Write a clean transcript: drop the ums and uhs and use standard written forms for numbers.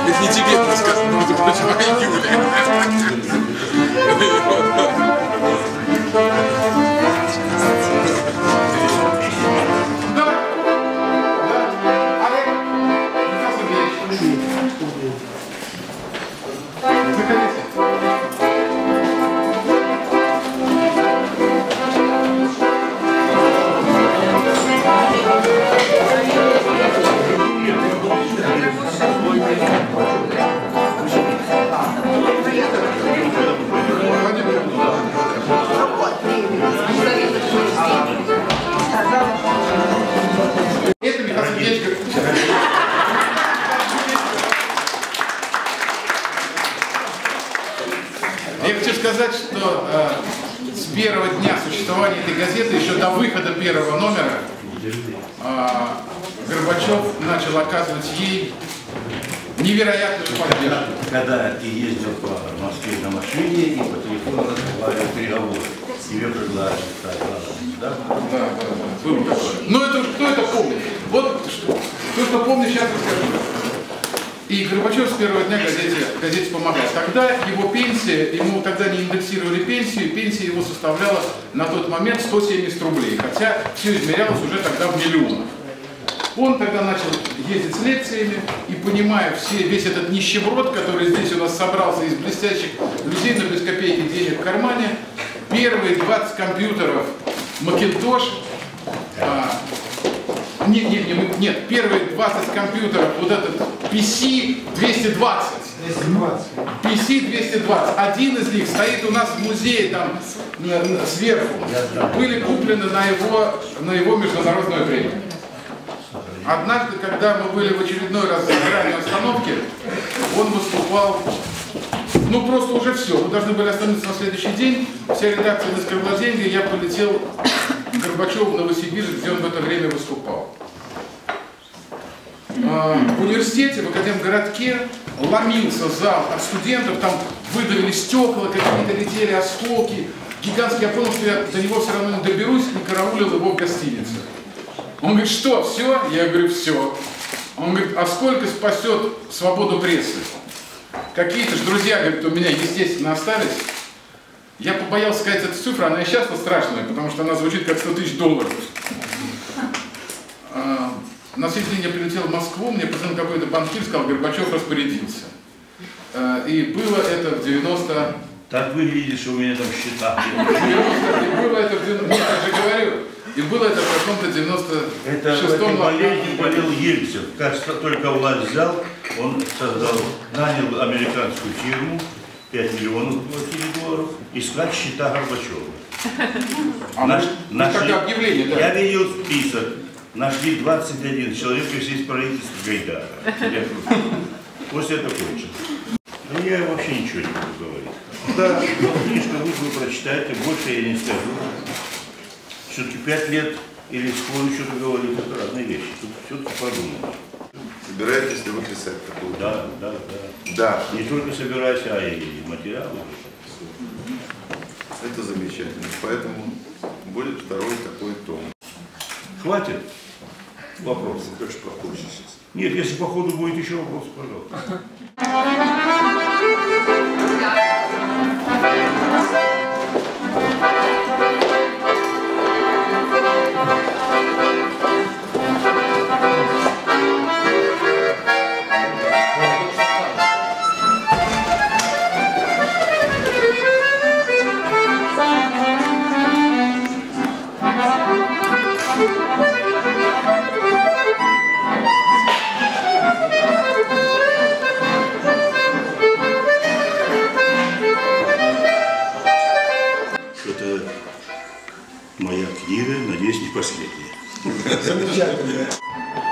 Это не тебе было сказано, между прочим, а Юле. Я хочу сказать, что с первого дня существования этой газеты, еще до выхода первого номера, Горбачев начал оказывать ей невероятную поддержку. Когда ты ездил по Москве на машине и по телефону разговаривал переговоры, тебе предложили стать главным, да? Да. Было такое. Ну это кто это помнит? Вот кто помнит, сейчас расскажу. И Горбачев с первого дня газете помогал. Тогда его пенсия, ему тогда не индексировали пенсию, пенсия его составляла на тот момент 170 рублей, хотя все измерялось уже тогда в миллионах. Он тогда начал ездить с лекциями и, понимая весь этот нищеброд, который здесь у нас собрался из блестящих людей, но без копейки денег в кармане, первые 20 компьютеров Macintosh, нет, первые 20 компьютеров, вот этот PC-220. PC-220. Один из них стоит у нас в музее там сверху. Были куплены на его международную премию. Однажды, когда мы были в очередной раз в заграничной остановке, он выступал, ну просто уже все, мы должны были остановиться на следующий день, вся редакция «Искрила деньги», я полетел к Горбачеву в Новосибирск, где он в это время выступал. В университете, в Академгородке ломился зал от студентов, там выдавили стекла, какие-то летели осколки, гигантский, я понял, что я до него все равно не доберусь, и караулил его в гостинице. Он говорит, что, все? Я говорю, все. Он говорит, а сколько спасет свободу прессы? Какие-то же друзья, говорит, у меня, естественно, остались. Я побоялся сказать эту цифру, она и сейчас страшная, потому что она звучит как 100 тысяч долларов. На следующий день я прилетел в Москву, мне позвонил какой-то банкир, сказал, Горбачев распорядился. И было это в 90... Так выглядит, что у меня там счета. И было это в 90... Нет, я же говорю. И было это в каком-то 96-м году. Болезнью болел Ельцин. Как только власть взял, он нанял американскую фирму, 5 миллионов $5 искать счета Горбачева. Тогда объявление, да? Я видел список. Нашли 21 человек из правительства Гайдара. После этого кончил. Но я вообще ничего не буду говорить. Да, книжку вы прочитаете, больше я не скажу. Все-таки 5 лет или скоро что-то говорить, это разные вещи. Тут все-таки продумано. Собираетесь ли вы писать такую? Да. Не только собираюсь, а и материалы. Это замечательно. Поэтому будет второй такой том. Хватит вопросов? Конечно, похоже сейчас. Нет, если по ходу будет еще вопрос, пожалуйста. Моя книга, надеюсь, не последняя. Замечательно.